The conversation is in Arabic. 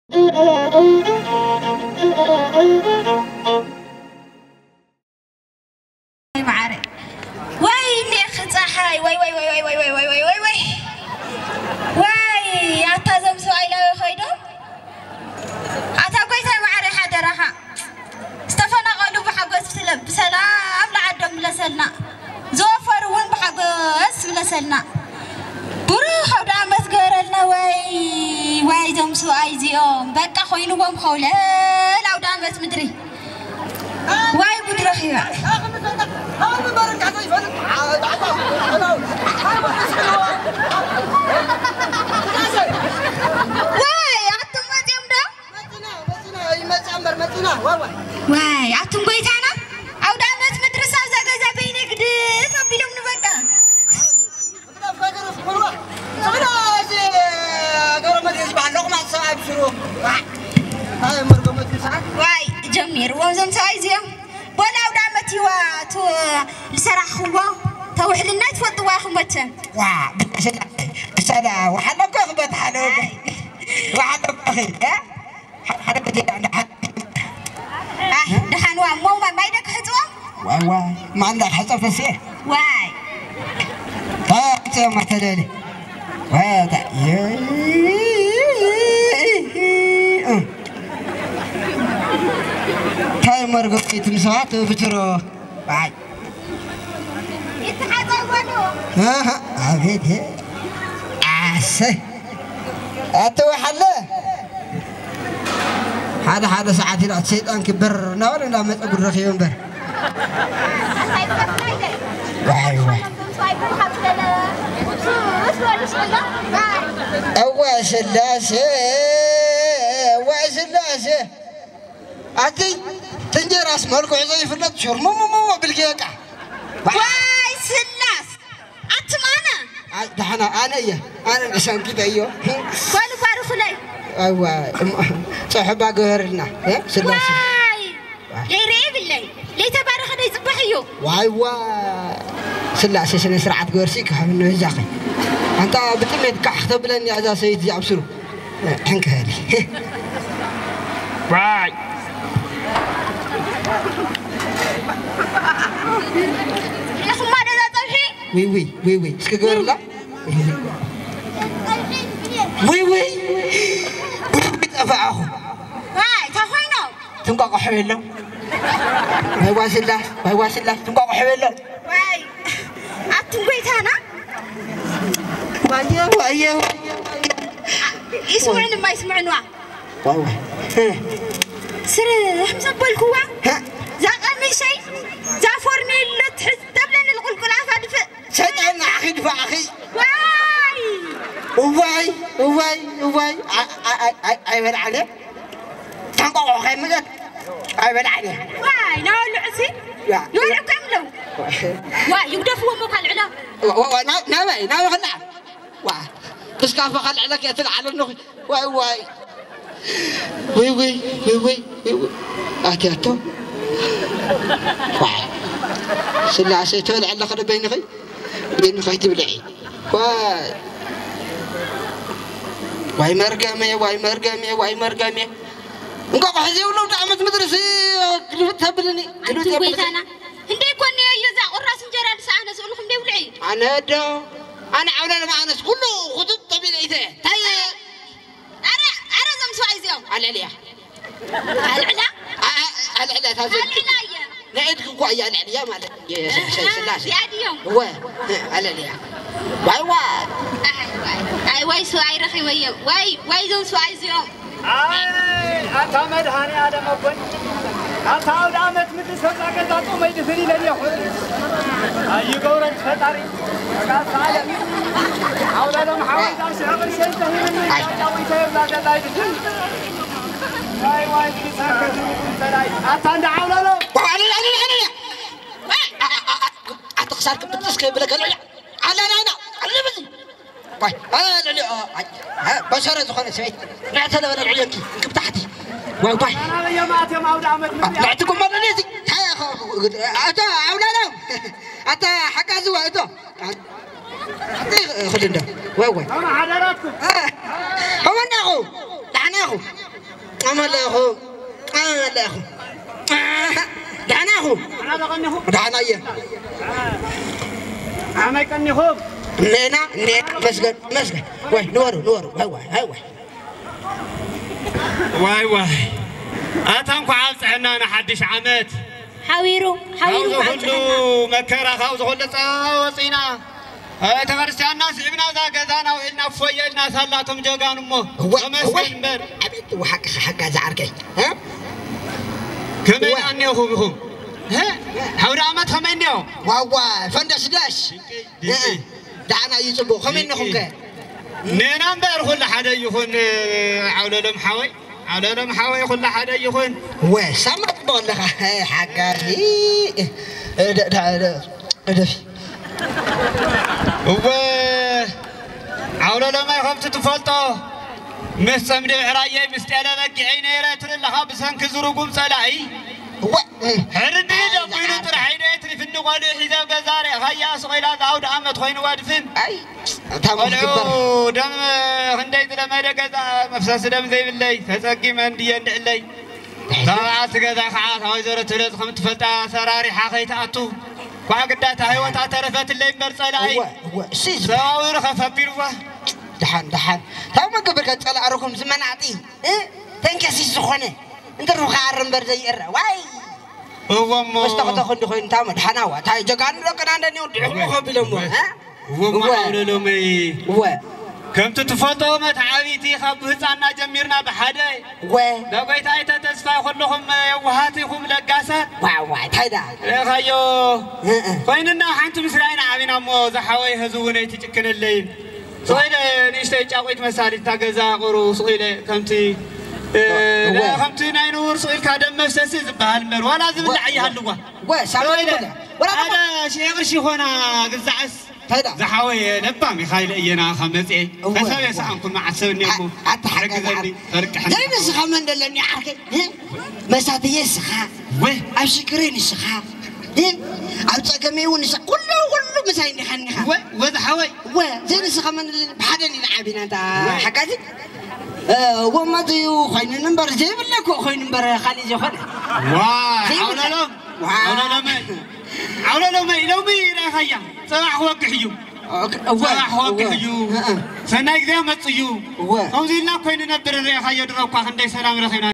معاري وين يا أخي صحاي وي وي وي وي وي وي وي وي وي وي أتازم سؤال خيدو أتاقيت معاري حدا راها استفنا قالوا بحقوس بسلام لعدم لسلنا زوفر وين بحقوس لسلنا بروح ودا مسجرلنا واي دم سؤال زيوم بقى خوينوهم خوله لا ودا مس مدري واي بدرخي أنا بارك على يفرق واي عتم ما تيم ده متنا واي عتم قوي تانا أو دامت مدرسة زاجة بينك ده ما بيلوم نبكا واي جمير وزن سايزيا ولا ودامتي واتو لسرحوا توحد الناس وطواخ متى واه سلا وحنك اخبط حلوك وحنك اخي حنك بدي عند حد دحان مو ما يدك حزوه واي ما عندك حزوه فسيه واي طيب ما تدري وهذا هاي مرقبتي تمسحت وبترو باي ها عبيد عسى أتو حلا هذا ساعات لا شيطان كبر نور لا ما تقول رخيم بر واي أواش اللاسة أتي تنجي راس مالك عزيز في النت شور مو بالكيكة واي سلاس أتمنى دحنا أنا عشان كده أيوه قالوا بارو خلي أيوه صاحب أقهرنا سلاس واي غيري بالله ليه تبارو خلي يصبحيو واي سلاس سنة سرعة قرسيك هم نهزاقي أنت بتمد كحت بلني هذا سيد يعبسرو حنك هذه واي يا أخي ما هذا طبيعي وي سكجور لا وي بتأفعه واي تخينو تنقع حوله واي واسلا تنقع حوله واي أتنقيت أنا واي يسمعون ما يسمعون واي سر حمزة بالكوا زاقل من شيء زافورني اللي تحس تبلن القلقل عفادف شجعن أخي دفع أخي واي أيوة عليه تنقع خيمك أيوة عليه واي ناول عسي ناول كاملو واي يقدفوا مو كان علا ناوي خلع واي بس كافة خلع لك يتلع على النخ واي وي أتيتو واي سلاسة تولع على خد بين خي تبلعي واي مرقامي نقاق حزي ولو دعمت مدرسي قلبتها بلني أنتم بيتانا هندي كوني يزا قراص انجراد ساعة نسألكم دي ولعي أنا عونا معنا كله خطوط طبيعي ذا تاي أنا زم سواي زيوم العلا تازل العلا نعيدك قوي العلا مالك يا سلاسة يا ديوم هو العلا واي سواي رخي واي زم سواي زيوم أنت مدهاني آدم أبوي أنت عود عمت مثل سوزاك تاتو ما يدفني لدي أخوي أي قورن فتاري قال سالم عود آدم حاول دارش عمر شيء تهيني أوي تهيب لا تلاقي واي كيساك تلاقي أنت عند عود آدم أتقصر كبتسكي بلك لا بس واي بشرة زخانة سويت نعتنا ولا العيانكي كيف تحتي واي أنا يا مات يا معود عمت نعتكم مرة نيزي أتا أولانا أتا حكا زوا أتا خلينا واي أنا حضراتكم هو ناخو دعناخو عمل أخو عمل أخو دعنا أخو دعنا إياه عمي كني خوب نينا مسجد واي نورو واي أتانكو عالس عنا أنا حدش عمت حويرو كله مكرة خوز كله وصينا تفرسي الناس ابنا ذا جزانا وإلنا فويلنا سلاتهم جوجان أمه ومسكين بر أبيت وحق زعركي ها كمين أني أخوهم ها حول عمت خمين يوم واو فندش داش دعنا يجيبوا خمين نخوك نينا بر كل حدا يخون على لم حاوي كل حدا يخون وسمت بقولك حقاري دفي على لما يخبط تفلطه مسم دعرايه مستعلا مقعين يراتر لها بسن كزرقوم صلاي هردي دقيلو ترحينيت في النقال حزاب غزاري هيا صغيلا داود عمت خوين وادفن اي تامو دم هنديت لما دغزا مفسس دم زي بالله تسقي من دي اندلي ساعات غزا خاص وزرت تلز خمت فتا سراري حقيت اتو وعقدات هيوتا ترفت اللي مرصلاي سيز ساوير خفبيروا دحان تاما قبل طلع ركم زمناطي تنكسي زخونه انت روح عرم برزي يرا واي هو مو مستقطخ خوين تاما دحناوا تاي جغان لكن عندني ودحو خبلمو ها هو ما قوللومي هو كم تتفوتوا متعابيتي خب هصانا جميرنا بحداي لقيت ايت تسفا كلكم يوهاتكم لقاسات واو تايدا يا خيو خويننا حنت مسراينا عبينا مو زحوي هزوني تچكن الليل سويله نيشتيጫቆይት መሳሪ ታገዛ ቆሩ سويله ከምቲ ከምቲ ናይ ኑር سويل ካደም መፍሰስ ዝባሃል መር ወላ ዝብል ዓይሃልዋ سويله ولا هذا شيء غشي هنا غزعس زحوي لبا ميخايل اينا خمصي فسوي سانكم مع سبني ابو اتحقزني اركح زين سخمن دلني عركي مساتي سخا وي اشكرين سخا أبتسمي ونسا كله مساين خنيخا وزحوي زين سخمن بحدني لعبنا تا حكاتي وما تيو خاين نمبر جيب لك خاين نمبر خالي جو خنا عولا لو مي لا خيا صباح وقحيو سنايك ذا مصيو أوزيلنا كوين نبر الرياح يدروا كهندي سلام رخينا